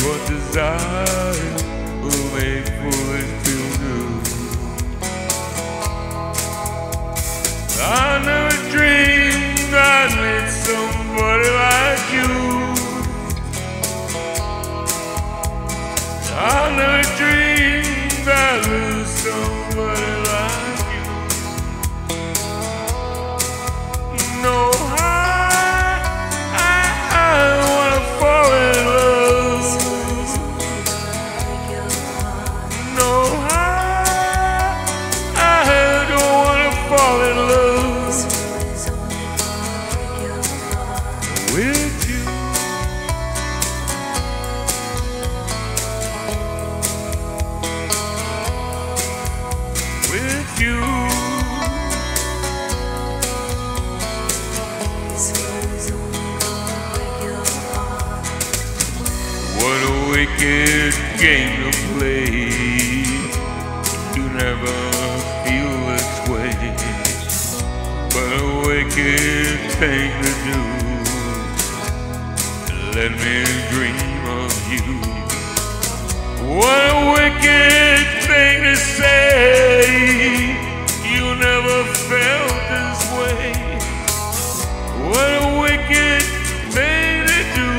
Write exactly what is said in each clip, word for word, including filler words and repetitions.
what desire will make foolish feel good. I never dreamed I'd meet somebody like you. I never dreamed I'd lose somebody like you. No, I, I, I wanna fall in love. No, I, I don't wanna fall in love with you. With you. What a wicked game to play. You never feel this way, but a wicked thing to do. Let me dream of you. What a wicked thing to say. You never felt this way. What a wicked thing to do,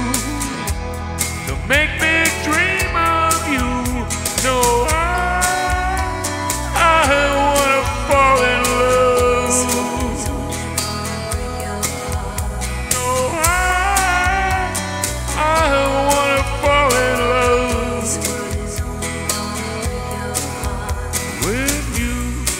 to make me dream of you. No, I, I wanna fall in love. No, I, I wanna fall in love with you.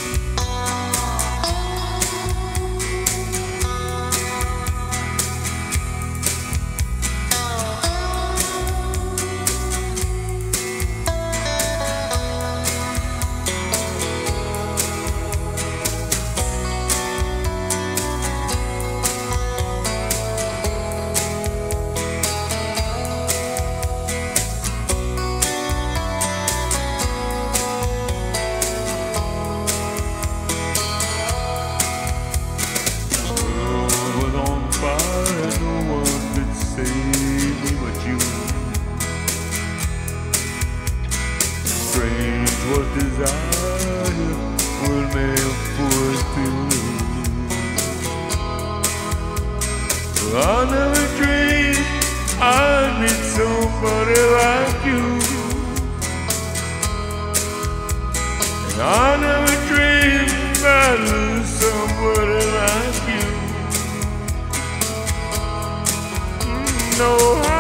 Strange what desire will make a fool feel blue. I never dreamed I'd meet somebody like you. And I never dreamed I'd lose somebody like you. No.